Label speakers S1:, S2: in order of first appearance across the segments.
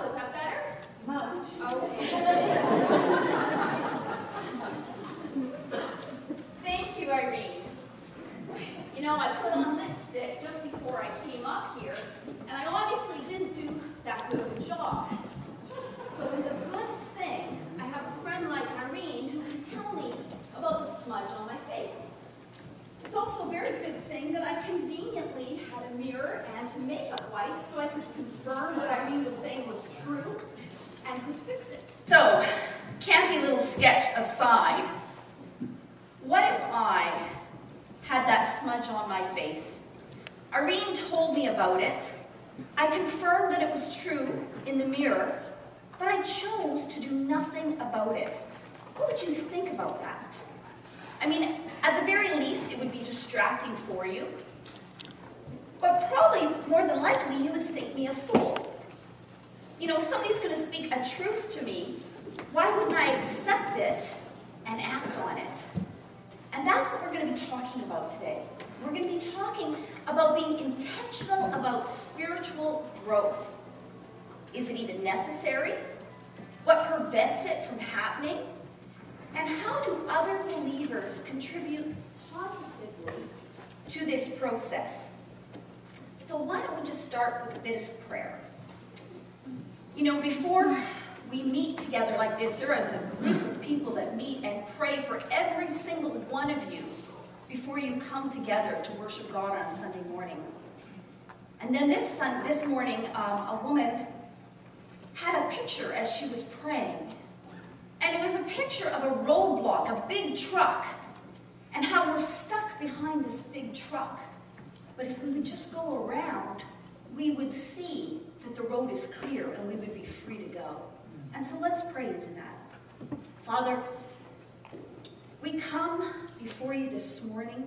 S1: Is that better?
S2: Much.
S1: Okay. Thank you, Irene. You know, I put on lipstick just before I came up here, and I obviously didn't do that good of a job. So it's a good thing I have a friend like Irene who can tell me about the smudge on my face. It's also a very good thing that I conveniently had a mirror and some makeup wipes so I could confirm what Irene was saying was true and could fix it. So, campy little sketch aside, what if I had that smudge on my face? Irene told me about it. I confirmed that it was true in the mirror, but I chose to do nothing about it. What would you think about that? I mean, at the very least, it would be distracting for you. But probably, more than likely, you would think me a fool. You know, if somebody's going to speak a truth to me, why wouldn't I accept it and act on it? And that's what we're going to be talking about today. We're going to be talking about being intentional about spiritual growth. Is it even necessary? What prevents it from happening? And how do other believers contribute positively to this process? So why don't we just start with a bit of prayer? You know, before we meet together like this, there is a group of people that meet and pray for every single one of you before you come together to worship God on a Sunday morning. And then this morning, a woman had a picture as she was praying. And it was a picture of a roadblock, a big truck, and how we're stuck behind this big truck. But if we would just go around, we would see that the road is clear and we would be free to go. And so let's pray into that. Father, we come before you this morning.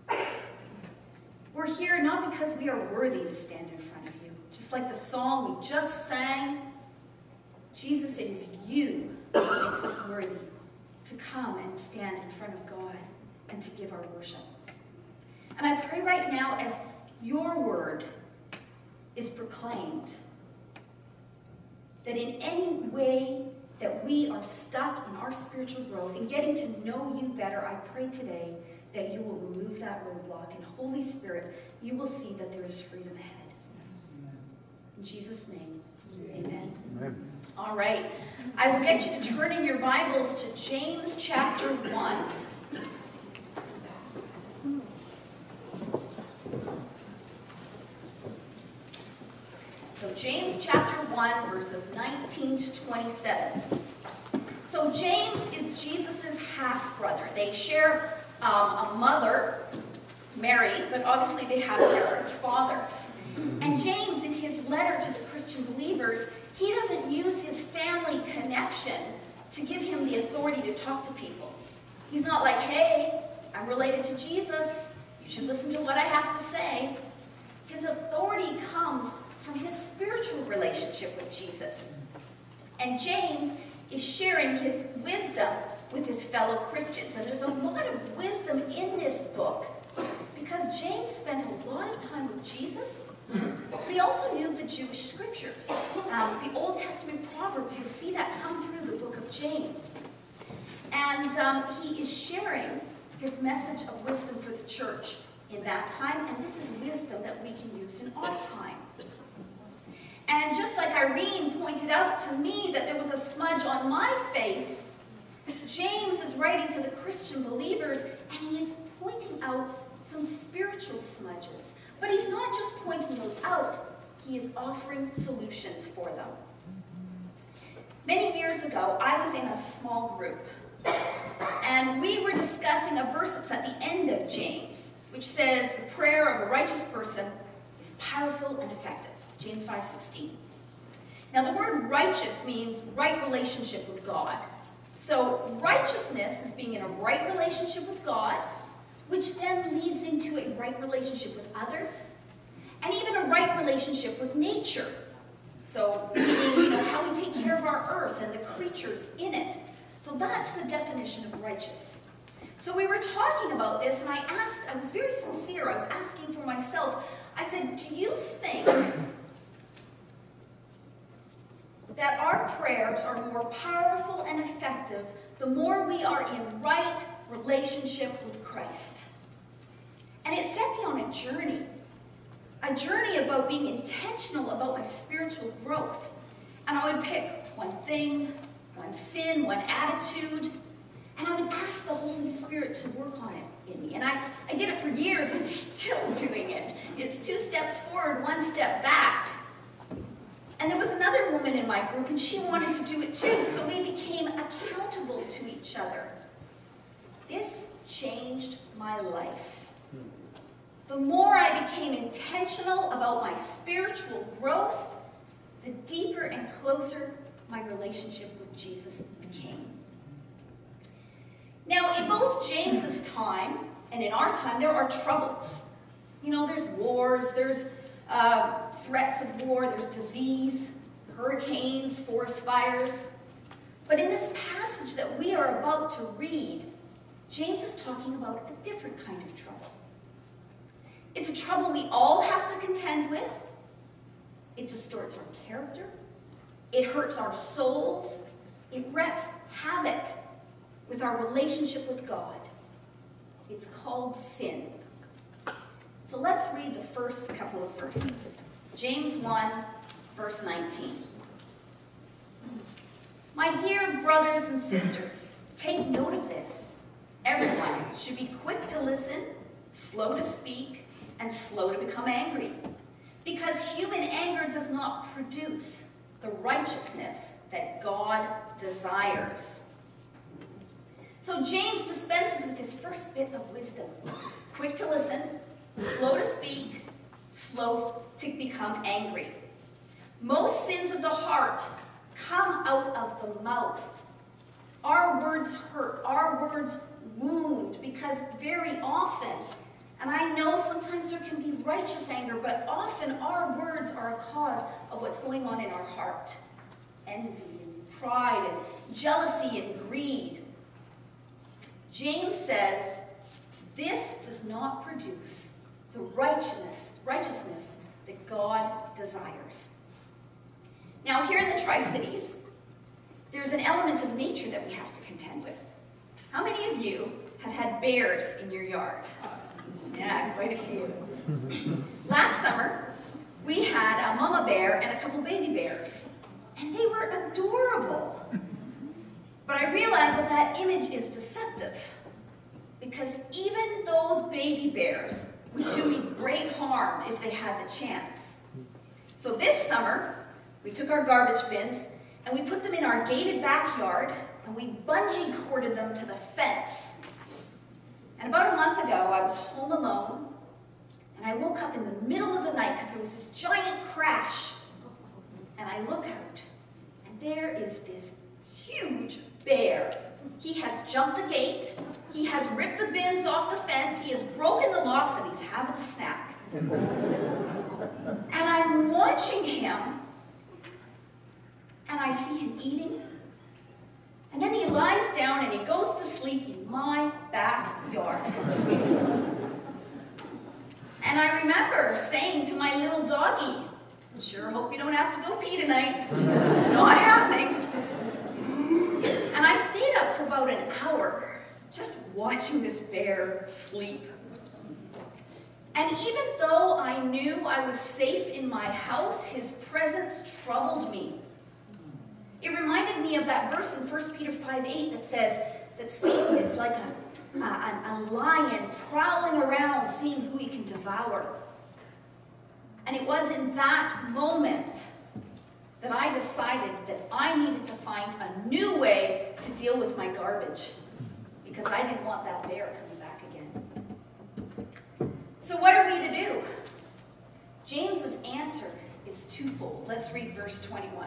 S1: We're here not because we are worthy to stand in front of you. Just like the song we just sang, Jesus, it is you who makes us worthy to come and stand in front of God and to give our worship. And I pray right now as your word is proclaimed, that in any way that we are stuck in our spiritual growth and getting to know you better, I pray today that you will remove that roadblock. And Holy Spirit, you will see that there is freedom ahead. In Jesus' name, amen.
S3: Amen.
S1: All right. I will get you to turn in your Bibles to James chapter 1. So James chapter 1, verses 19 to 27. So James is Jesus' half-brother. They share a mother, Mary, but obviously they have different fathers. And James, in his letter to the Christian believers, he doesn't use his family connection to give him the authority to talk to people. He's not like, hey, I'm related to Jesus. You should listen to what I have to say. His authority comes from his spiritual relationship with Jesus. And James is sharing his wisdom with his fellow Christians. And there's a lot of wisdom in this book because James spent a lot of time with Jesus, but he also knew the Jewish scriptures. The Old Testament Proverbs, you see that come through the book of James. And he is sharing his message of wisdom for the church in that time, and this is wisdom that we can use in our time. And just like Irene pointed out to me that there was a smudge on my face, James is writing to the Christian believers, and he is pointing out some spiritual smudges. But he's not just pointing those out, he is offering solutions for them. Many years ago, I was in a small group, and we were discussing a verse that's at the end of James, which says, the prayer of a righteous person is powerful and effective. James 5:16. Now the word righteous means right relationship with God. So righteousness is being in a right relationship with God, which then leads into a right relationship with others, and even a right relationship with nature. So, you know, how we take care of our earth and the creatures in it. So that's the definition of righteous. So we were talking about this, and I was very sincere, I was asking for myself, I said, do you think that our prayers are more powerful and effective the more we are in right relationship with Christ. And it set me on a journey about being intentional about my spiritual growth. And I would pick one thing, one sin, one attitude, and I would ask the Holy Spirit to work on it in me. And I did it for years. I'm still doing it. It's 2 steps forward, 1 step back. And there was another woman in my group, and she wanted to do it too. So we became accountable to each other. This changed my life. The more I became intentional about my spiritual growth, the deeper and closer my relationship with Jesus became. Now, in both James's time and in our time, there are troubles. You know, there's wars, there's threats of war, there's disease, hurricanes, forest fires. But in this passage that we are about to read, James is talking about a different kind of trouble. It's a trouble we all have to contend with. It distorts our character. It hurts our souls. It wreaks havoc with our relationship with God. It's called sin. So let's read the first couple of verses. James 1, verse 19. My dear brothers and sisters, take note of this. Everyone should be quick to listen, slow to speak, and slow to become angry, because human anger does not produce the righteousness that God desires. So James dispenses with his first bit of wisdom. Quick to listen, slow to speak, slow to become angry. Most sins of the heart come out of the mouth. Our words hurt, our words wound, because very often, and I know sometimes there can be righteous anger, but often our words are a cause of what's going on in our heart. Envy and pride and jealousy and greed. James says, this does not produce the righteousness that God desires. Now, here in the Tri-Cities, there's an element of nature that we have to contend with. How many of you have had bears in your yard? Yeah, quite a few. Last summer, we had a mama bear and a couple baby bears, and they were adorable. But I realized that that image is deceptive, because even those baby bears would do me great harm if they had the chance. So this summer, we took our garbage bins and we put them in our gated backyard, and we bungee corded them to the fence. And about a month ago, I was home alone, and I woke up in the middle of the night because there was this giant crash. And I look out, and there is this huge bear. He has jumped the gate, he has ripped the bins off the fence, he has broken the locks, and he's having a snack. And I'm watching him, and I see him eating, and then he lies down and he goes to sleep in my backyard. And I remember saying to my little doggy, sure hope you don't have to go pee tonight. It's not happening. And I stayed up for about an hour just watching this bear sleep. And even though I knew I was safe in my house, his presence troubled me. It reminded me of that verse in 1 Peter 5:8 that says that Satan is like a lion prowling around, seeing who he can devour. And it was in that moment that I decided that I needed to find a new way to deal with my garbage, because I didn't want that bear coming back again. So what are we to do? James's answer is twofold. Let's read verse 21.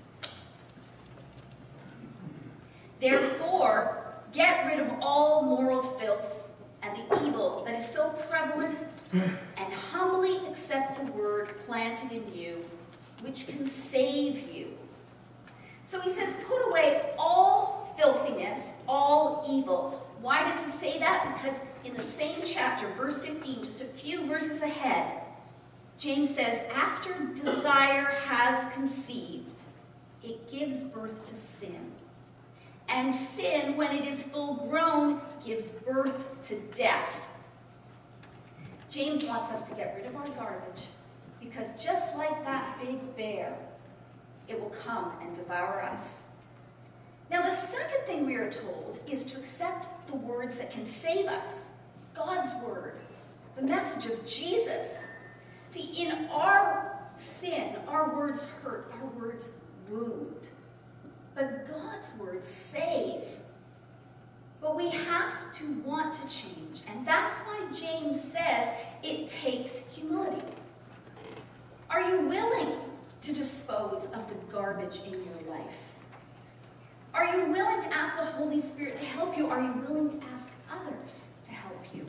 S1: Therefore, get rid of all moral filth and the evil that is so prevalent, and humbly accept the word planted in you, which can save you. So he says, put away all filthiness, all evil. Why does he say that? Because in the same chapter, verse 15, just a few verses ahead, James says, after desire has conceived, it gives birth to sin. And sin, when it is full grown, gives birth to death. James wants us to get rid of our garbage, because just like that big bear, it will come and devour us. Now, the second thing we are told is to accept the words that can save us. God's word, the message of Jesus. See, in our sin, our words hurt, our words wound. But God's words save. But we have to want to change. And that's why James says it takes humility. Are you willing to dispose of the garbage in your life? Are you willing to ask the Holy Spirit to help you? Are you willing to ask others to help you?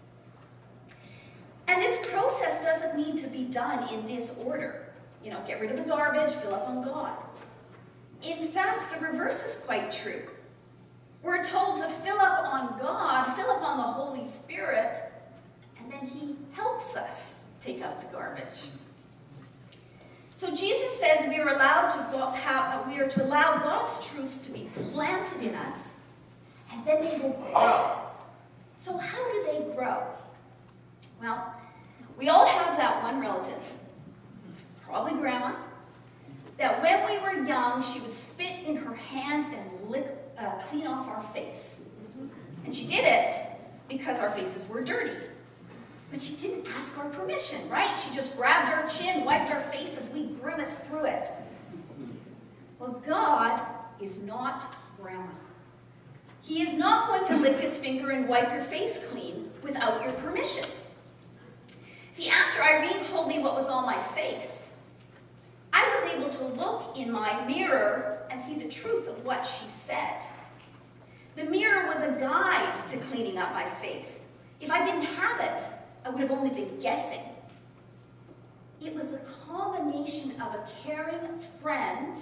S1: And this process doesn't need to be done in this order. You know, get rid of the garbage, fill up on God. In fact, the reverse is quite true. We're told to fill up on God, fill up on the Holy Spirit, and then He helps us take out the garbage. So Jesus says we are to allow God's truths to be planted in us, and then they will grow. So how do they grow? Well, we all have that one relative, it's probably Grandma, that when we were young, she would spit in her hand and clean off our face. And she did it because our faces were dirty. But she didn't ask our permission, right? She just grabbed our chin, wiped our face as we grimaced through it. Well, God is not Grandma. He is not going to lick His finger and wipe your face clean without your permission. See, after Irene told me what was on my face, I was able to look in my mirror and see the truth of what she said. The mirror was a guide to cleaning up my face. If I didn't have it, I would have only been guessing. It was the combination of a caring friend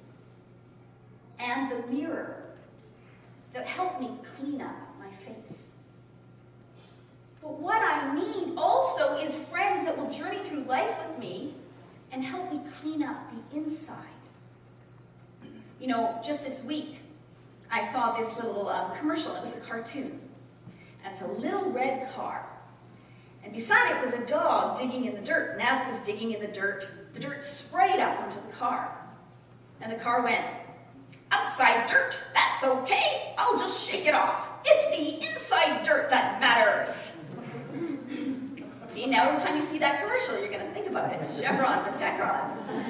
S1: and the mirror that helped me clean up my face. But what I need also is friends that will journey through life with me and help me clean up the inside. You know, just this week, I saw this little commercial. It was a cartoon. And it's a little red car. And beside it was a dog digging in the dirt. And as it was digging in the dirt sprayed up onto the car. And the car went, "Outside dirt, that's okay. I'll just shake it off. It's the inside dirt that matters." See, now every time you see that commercial, you're going to think about it. Chevron with Decron.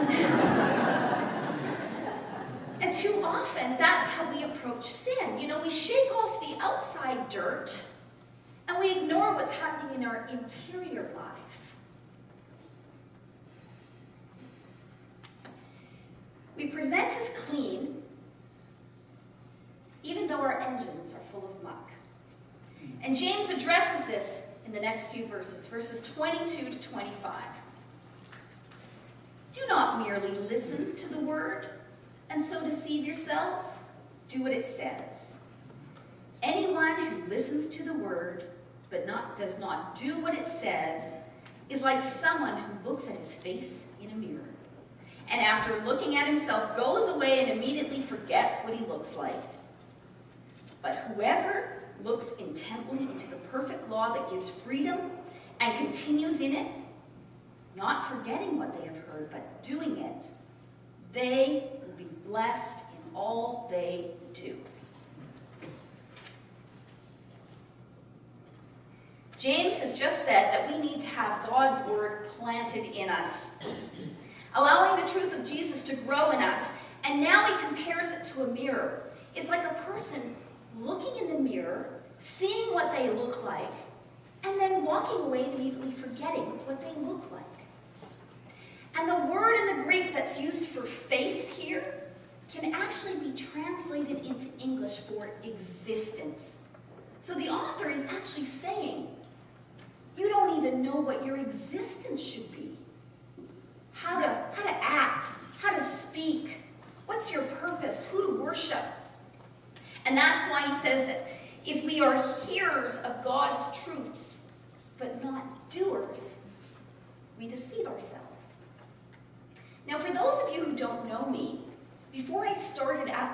S1: And too often, that's how we approach sin. You know, we shake off the outside dirt, and we ignore what's happening in our interior lives. We present as clean, even though our engines are full of muck. And James addresses this in the next few verses, verses 22 to 25. Do not merely listen to the word and so deceive yourselves. Do what it says. Anyone who listens to the word but does not do what it says is like someone who looks at his face in a mirror, and after looking at himself goes away and immediately forgets what he looks like. But whoever looks intently into the perfect law that gives freedom and continues in it, not forgetting what they have heard, but doing it, they will be blessed in all they do. James has just said that we need to have God's word planted in us, allowing the truth of Jesus to grow in us. And now he compares it to a mirror. It's like a person looking in the mirror, seeing what they look like, and then walking away and immediately forgetting what they look like. And the word in the Greek that's used for face here can actually be translated into English for existence. So the author is actually saying, you don't even know what your existence should be. How to act, how to speak, what's your purpose, who to worship. And that's why he says that if we are hearers of God's truths, but not doers, we deceive ourselves. Now, for those of you who don't know me, before I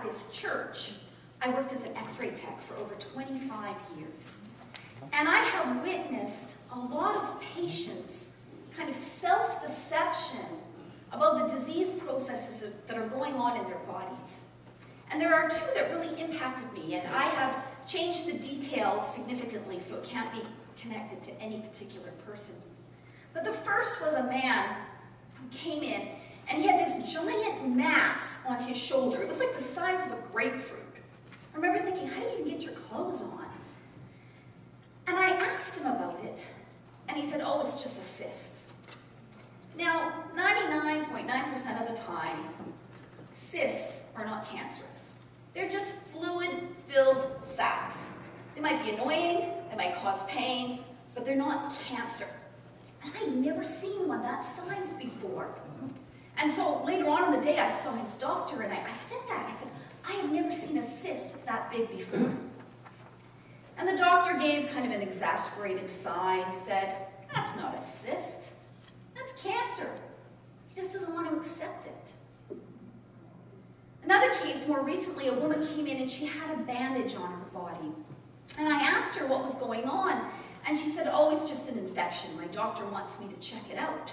S1: at this church, I worked as an x-ray tech for over 25 years. And I have witnessed a lot of patients' kind of self-deception about the disease processes that are going on in their bodies. And there are two that really impacted me, and I have changed the details significantly so it can't be connected to any particular person. But the first was a man who came in, and he had this giant mass on his shoulder. It was like the size of a grapefruit. I remember thinking, how do you even get your clothes on? And I asked him about it, and he said, oh, it's just a cyst. Now, 99.9% of the time, cysts are not cancerous. They're just fluid-filled sacs. They might be annoying, they might cause pain, but they're not cancer. And I'd never seen one that size before. And so later on in the day, I saw his doctor, and I said that. I said, I have never seen a cyst that big before. And the doctor gave kind of an exasperated sigh. He said, that's not a cyst. That's cancer. He just doesn't want to accept it. Another case, more recently, a woman came in and she had a bandage on her body. And I asked her what was going on. And she said, oh, it's just an infection. My doctor wants me to check it out.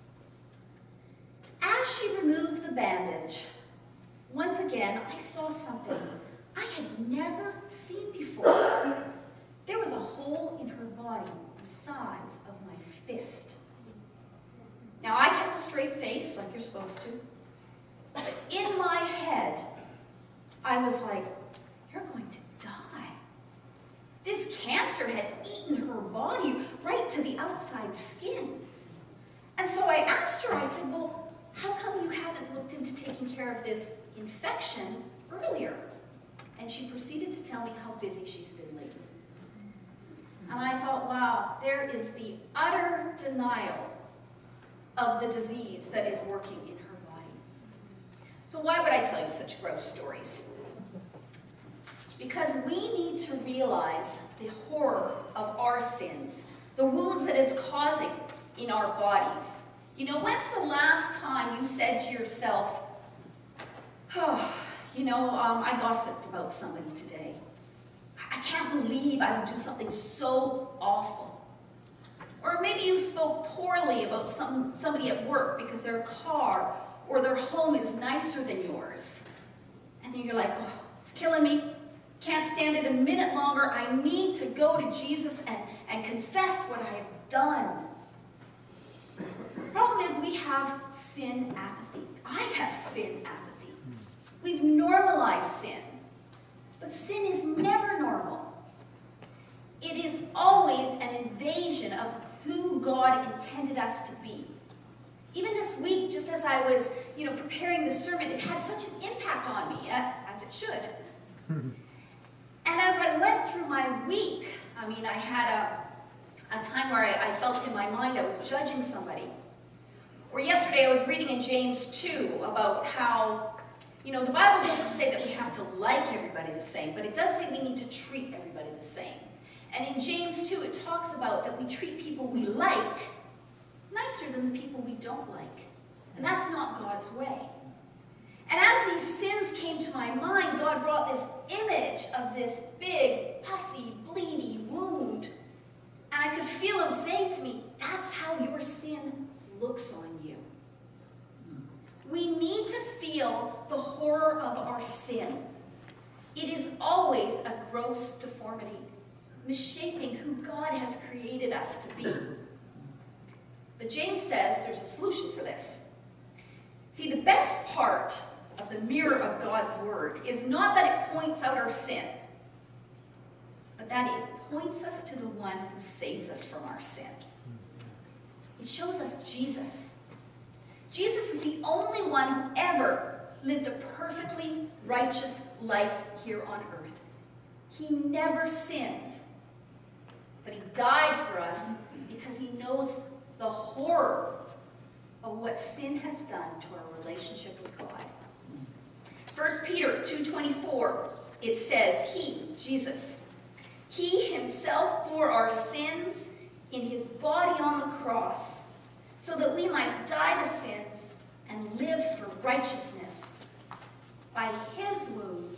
S1: As she removed the bandage, once again, I saw something I had never seen before. There was a hole in her body the size of my fist. Now, I kept a straight face, like you're supposed to. But in my head, I was like, you're going to die. This cancer had eaten her body right to the outside skin. And so I asked her, I said, well, how come you haven't looked into taking care of this infection earlier? And she proceeded to tell me how busy she's been lately. And I thought, wow, there is the utter denial of the disease that is working in her body. So why would I tell you such gross stories? Because we need to realize the horror of our sins, the wounds that it's causing in our bodies. You know, when's the last time you said to yourself, oh, I gossiped about somebody today. I can't believe I would do something so awful. Or maybe you spoke poorly about somebody at work because their car or their home is nicer than yours. And then you're like, oh, it's killing me. Can't stand it a minute longer. I need to go to Jesus and confess what I have done. The problem is we have sin apathy. I have sin apathy. We've normalized sin. But sin is never normal. It is always an invasion of who God intended us to be. Even this week, just as I was, preparing the sermon, it had such an impact on me, as it should. And as I went through my week, I had a time where I felt in my mind I was judging somebody. Or yesterday I was reading in James 2 about how, the Bible doesn't say that we have to like everybody the same, but it does say we need to treat everybody the same. And in James 2 it talks about that we treat people we like nicer than the people we don't like. And that's not God's way. And as these sins came to my mind, God brought this image of this big, pussy, bleedy wound. And I could feel him saying to me, that's how your sin looks on you. We need to feel the horror of our sin. It is always a gross deformity, missshaping who God has created us to be. But James says there's a solution for this. See, the best part of the mirror of God's word is not that it points out our sin, but that it points us to the one who saves us from our sin. It shows us Jesus. Jesus is the only one who ever lived a perfectly righteous life here on earth. He never sinned, but he died for us because he knows the horror of what sin has done to our relationship with God. 1 Peter 2:24, it says, he, Jesus, he himself bore our sins in his body on the cross, so that we might die to sins and live for righteousness. By his wounds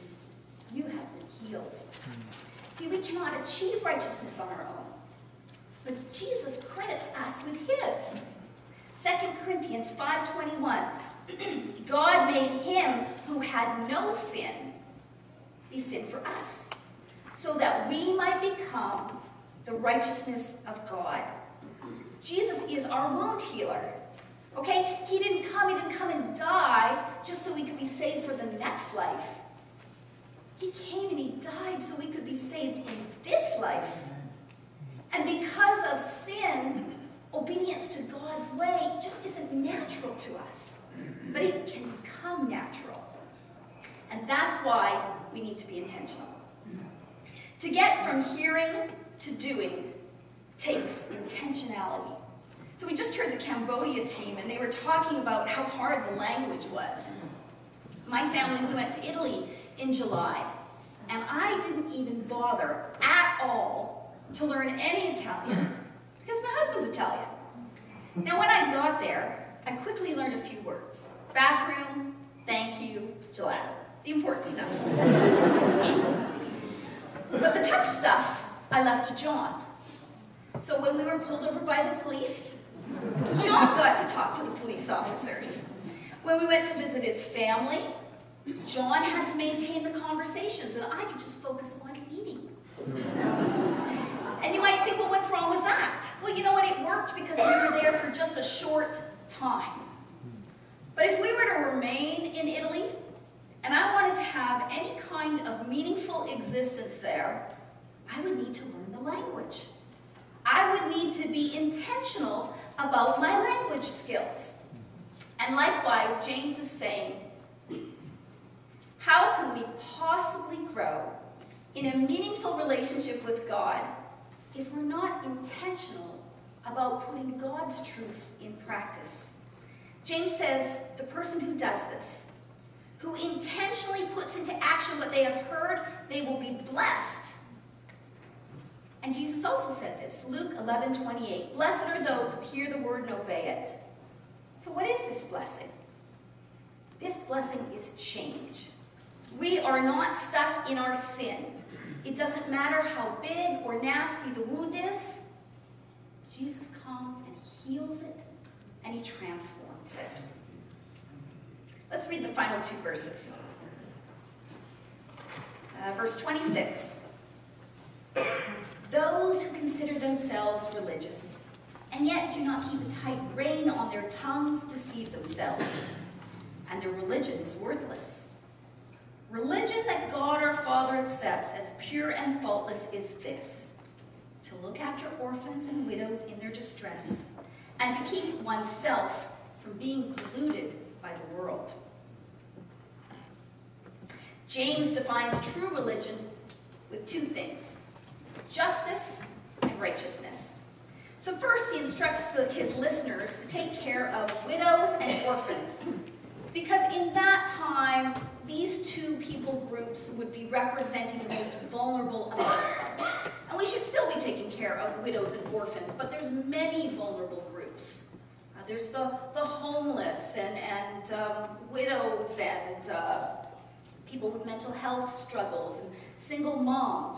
S1: healed. See, we cannot achieve righteousness on our own, but Jesus credits us with his. 2 Corinthians 5:21, God made him who had no sin be sin for us, so that we might become the righteousness of God. Jesus is our wound healer. Okay? He didn't come and die just so we could be saved for the next life. He came and he died so we could be saved in this life. And because of sin, obedience to God's way just isn't natural to us. But it can become natural. And that's why we need to be intentional. To get from hearing to doing takes intentionality. So we just heard the Cambodia team, and they were talking about how hard the language was. My family, we went to Italy in July, and I didn't even bother at all to learn any Italian, because my husband's Italian. Now, when I got there, I quickly learned a few words. Bathroom, thank you, gelato. The important stuff. But the tough stuff, I left to John. So when we were pulled over by the police, John got to talk to the police officers. When we went to visit his family, John had to maintain the conversations, and I could just focus on eating. And you might think, well, what's wrong with that? Well, you know what? It worked because we were there for just a short time. But if we were to remain in Italy, and I wanted to have any kind of meaningful existence there, I would need to learn the language. I would need to be intentional about my language skills. And likewise, James is saying, how can we possibly grow in a meaningful relationship with God if we're not intentional about putting God's truths in practice? James says the person who does this, who intentionally puts into action what they have heard, they will be blessed. And Jesus also said this, Luke 11:28, blessed are those who hear the word and obey it. So what is this blessing? This blessing is change. We are not stuck in our sin. It doesn't matter how big or nasty the wound is. Jesus comes and heals it, and he transforms it. Let's read the final two verses. Verse 26. Those who consider themselves religious, and yet do not keep a tight rein on their tongues, deceive themselves, and their religion is worthless. Religion that God our Father accepts as pure and faultless is this, to look after orphans and widows in their distress, and to keep oneself from being polluted by the world. James defines true religion with two things, justice and righteousness. So first he instructs his listeners to take care of widows and orphans, because in that time, these two people groups would be representing the most vulnerable amongst them. And we should still be taking care of widows and orphans, but there's many vulnerable groups. There's the homeless and widows and people with mental health struggles and single moms.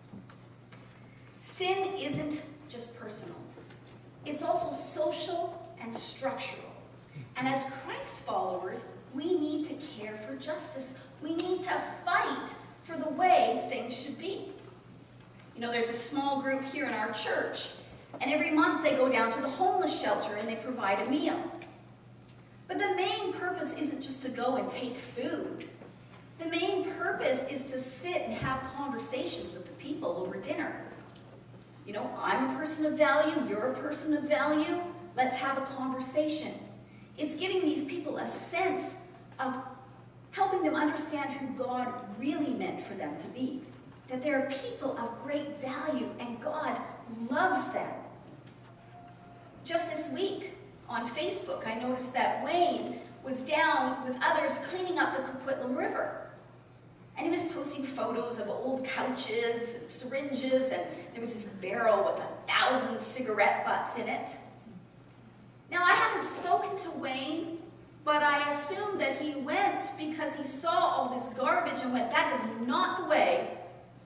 S1: Sin isn't just personal. It's also social and structural. And as Christ followers, we need to care for justice. We need to fight for the way things should be. You know, there's a small group here in our church, and every month they go down to the homeless shelter and they provide a meal. But the main purpose isn't just to go and take food. The main purpose is to sit and have conversations with the people over dinner. You know, I'm a person of value, you're a person of value, let's have a conversation. It's giving these people a sense of helping them understand who God really meant for them to be. That they're people of great value and God loves them. Just this week on Facebook, I noticed that Wayne was down with others cleaning up the Coquitlam River. And he was posting photos of old couches and syringes, and there was this barrel with 1,000 cigarette butts in it. Now, I haven't spoken to Wayne, but I assume that he went because he saw all this garbage and went, that is not the way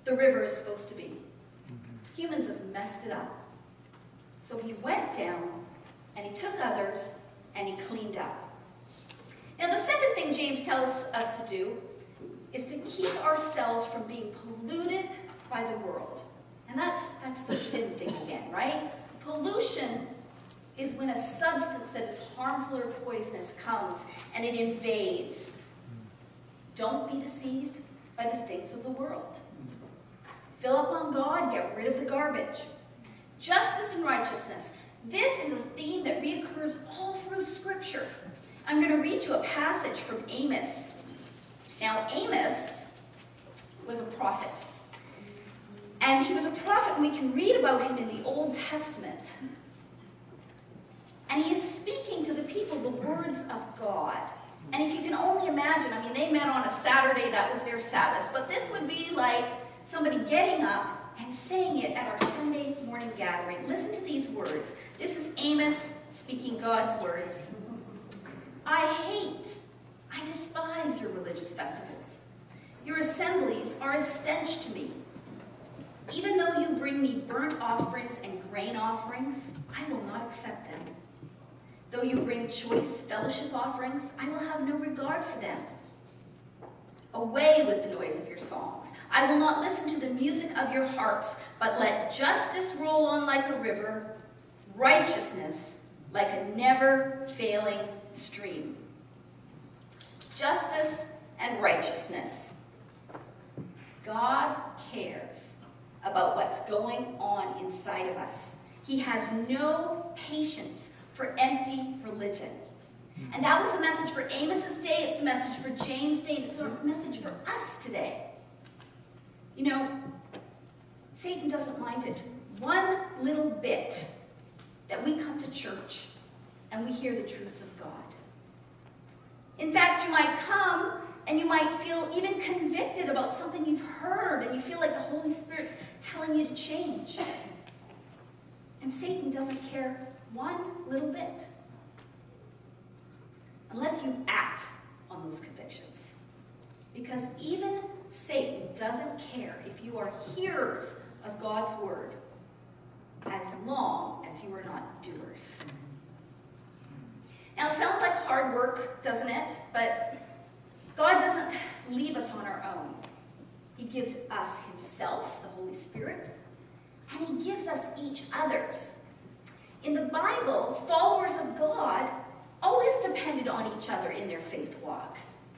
S1: the river is supposed to be. Humans have messed it up. So he went down, and he took others, and he cleaned up. Now, the second thing James tells us to do is to keep ourselves from being polluted by the world. And that's the sin thing again, right? Pollution is when a substance that is harmful or poisonous comes and it invades. Don't be deceived by the things of the world. Fill up on God, get rid of the garbage. Justice and righteousness. This is a theme that reoccurs all through Scripture. I'm going to read you a passage from Amos. Now, Amos was a prophet. And he was a prophet, and we can read about him in the Old Testament. And he is speaking to the people the words of God. And if you can only imagine, I mean, they met on a Saturday, that was their Sabbath. But this would be like somebody getting up and saying it at our Sunday morning gathering. Listen to these words. This is Amos speaking God's words. I despise your religious festivals. Your assemblies are a stench to me. Even though you bring me burnt offerings and grain offerings, I will not accept them. Though you bring choice fellowship offerings, I will have no regard for them. Away with the noise of your songs. I will not listen to the music of your harps, but let justice roll on like a river, righteousness like a never-failing stream. Justice and righteousness. God cares about what's going on inside of us. He has no patience for empty religion. And that was the message for Amos's day, it's the message for James' day, and it's the message for us today. You know, Satan doesn't mind it one little bit that we come to church and we hear the truths of God. In fact, you might come and you might feel even convicted about something you've heard, and you feel like the Holy Spirit's telling you to change. And Satan doesn't care one little bit, unless you act on those convictions. Because even Satan doesn't care if you are hearers of God's word, as long as you are not doers. Now, it sounds like hard work, doesn't it? But God doesn't leave us on our own. He gives us himself, the Holy Spirit, and he gives us each others. In the Bible, followers of God always depended on each other in their faith walk.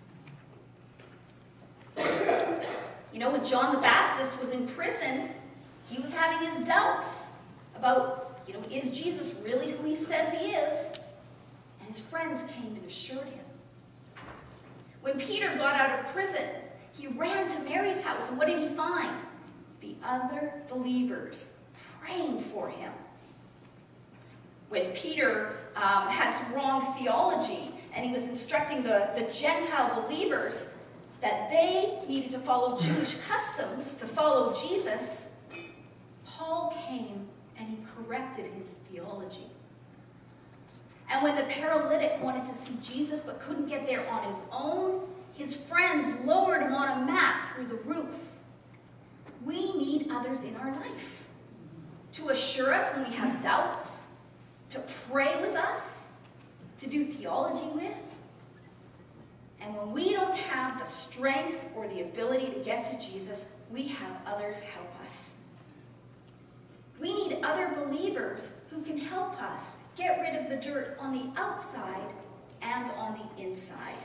S1: You know, when John the Baptist was in prison, he was having his doubts about, is Jesus really who he says he is? And his friends came and assured him. When Peter got out of prison, he ran to Mary's house, and what did he find? The other believers praying for him. When Peter had some wrong theology, and he was instructing the Gentile believers that they needed to follow Jewish customs to follow Jesus, Paul came and he corrected his theology. And when the paralytic wanted to see Jesus but couldn't get there on his own, his friends lowered him on a mat through the roof. We need others in our life to assure us when we have doubts, to pray with us, to do theology with. And when we don't have the strength or the ability to get to Jesus, we have others help us. We need other believers who can help us get rid of the dirt on the outside and on the inside.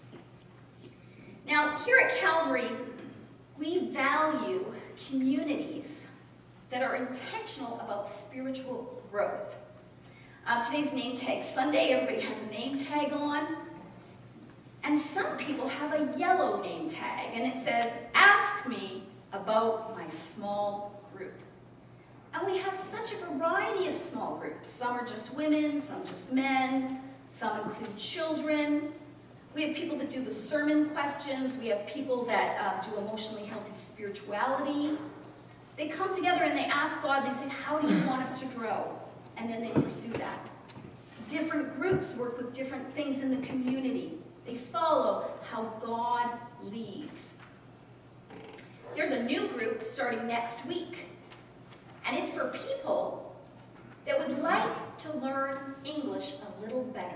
S1: Now, here at Calvary, we value communities that are intentional about spiritual growth. Today's name tag Sunday, everybody has a name tag on. And some people have a yellow name tag, and it says, "Ask me about my small group." And we have such a variety of small groups. Some are just women, some just men, some include children. We have people that do the sermon questions. We have people that do emotionally healthy spirituality. They come together and they ask God, they say, how do you want us to grow? And then they pursue that. Different groups work with different things in the community. They follow how God leads. There's a new group starting next week. And it's for people that would like to learn English a little better.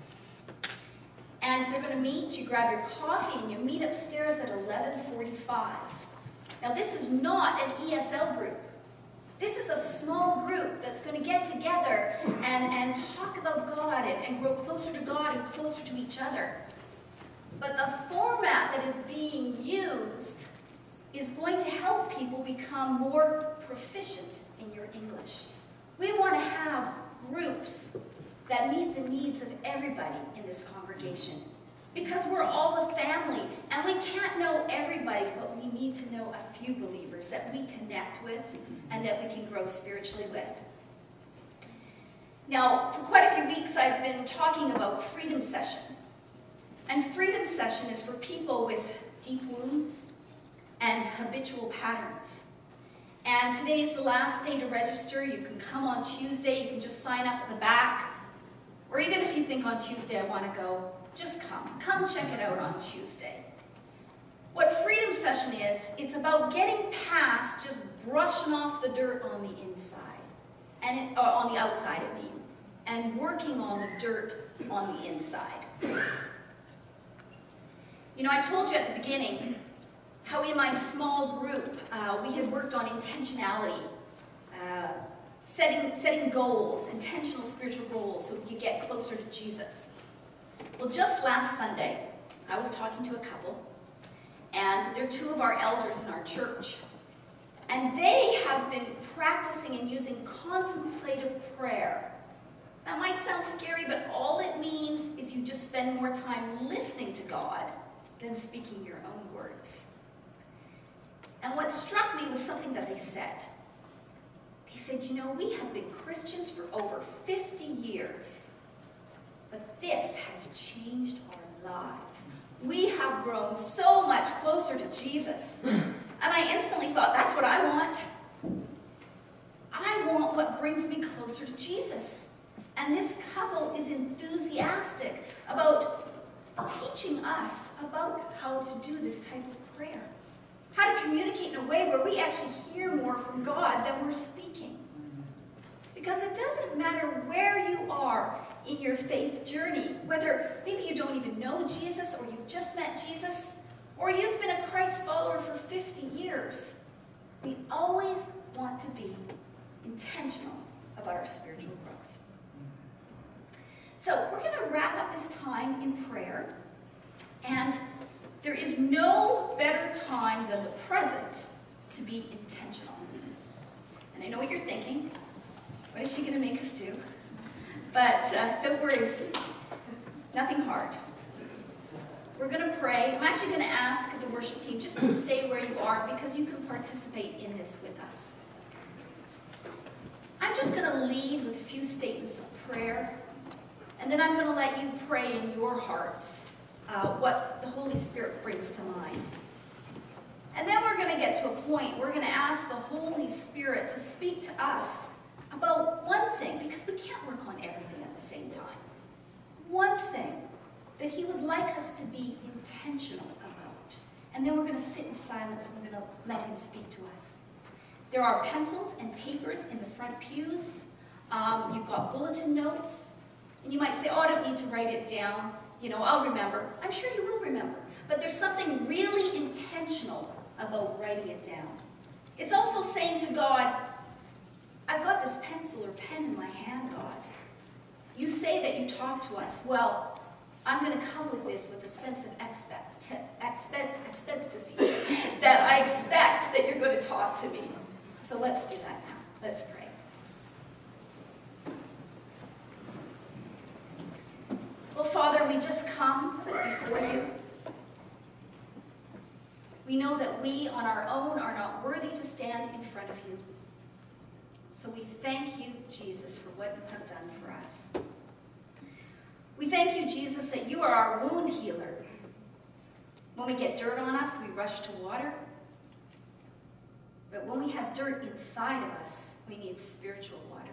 S1: And they're going to meet, you grab your coffee, and you meet upstairs at 11:45. Now this is not an ESL group. This is a small group that's going to get together and talk about God and grow closer to God and closer to each other. But the format that is being used is going to help people become more proficient in your English. We want to have groups that meet the needs of everybody in this congregation, because we're all a family, and we can't know everybody, but we need to know a few believers that we connect with and that we can grow spiritually with. Now, for quite a few weeks, I've been talking about Freedom Session. And Freedom Session is for people with deep wounds and habitual patterns. And today is the last day to register. You can come on Tuesday. You can just sign up at the back. Or even if you think on Tuesday I want to go, just come. Come check it out on Tuesday. What Freedom Session is, it's about getting past just brushing off the dirt on the inside, and on the outside, I mean, and working on the dirt on the inside. You know, I told you at the beginning how in my small group we had worked on intentionality, setting goals, intentional spiritual goals, so we could get closer to Jesus. Well, just last Sunday, I was talking to a couple, and they're two of our elders in our church. And they have been practicing and using contemplative prayer. That might sound scary, but all it means is you just spend more time listening to God than speaking your own words. And what struck me was something that they said. They said, you know, we have been Christians for over 50 years, but this has changed our lives. We have grown so much closer to Jesus. And I instantly thought, that's what I want. I want what brings me closer to Jesus. And this couple is enthusiastic about teaching us about how to do this type of prayer. How to communicate in a way where we actually hear more from God than we're speaking. Because it doesn't matter where you are in your faith journey, whether maybe you don't even know Jesus, or you've just met Jesus, or you've been a Christ follower for 50 years. We always want to be intentional about our spiritual growth. So we're going to wrap up this time in prayer, and there is no better time than the present to be intentional. And I know what you're thinking. What is she going to make us do? But don't worry, nothing hard. We're going to pray. I'm actually going to ask the worship team just to stay where you are, because you can participate in this with us. I'm just going to lead with a few statements of prayer, and then I'm going to let you pray in your hearts what the Holy Spirit brings to mind. And then we're going to get to a point where we're going to ask the Holy Spirit to speak to us about one thing, because we can't work on everything at the same time. One thing that he would like us to be intentional about. And then we're going to sit in silence and we're going to let him speak to us. There are pencils and papers in the front pews. You've got bulletin notes. And you might say, oh, I don't need to write it down. You know, I'll remember. I'm sure you will remember. But there's something really intentional about writing it down. It's also saying to God, I've got this pencil or pen in my hand, God. You say that you talk to us. Well, I'm going to come with this with a sense of expectancy, that I expect that you're going to talk to me. So let's do that now. Let's pray. Well, Father, we just come before you. We know that we on our own are not worthy to stand in front of you. So we thank you, Jesus, for what you have done for us. We thank you, Jesus, that you are our wound healer. When we get dirt on us, we rush to water. But when we have dirt inside of us, we need spiritual water.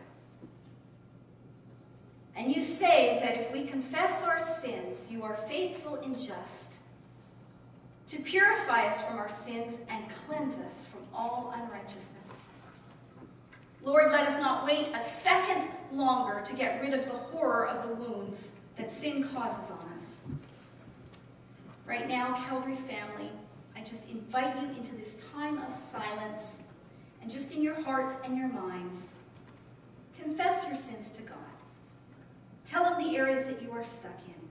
S1: And you say that if we confess our sins, you are faithful and just to purify us from our sins and cleanse us from all unrighteousness. Lord, let us not wait a second longer to get rid of the horror of the wounds that sin causes on us. Right now, Calvary family, I just invite you into this time of silence, and just in your hearts and your minds, confess your sins to God. Tell him the areas that you are stuck in.